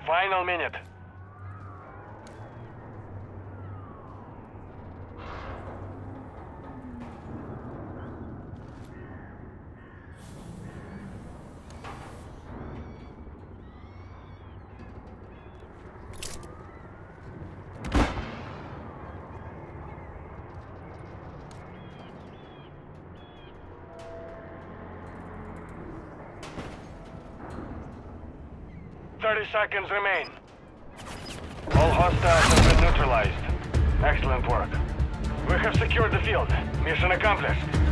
Final minute. Seconds remain. All hostiles have been neutralized. Excellent work. We have secured the field. Mission accomplished.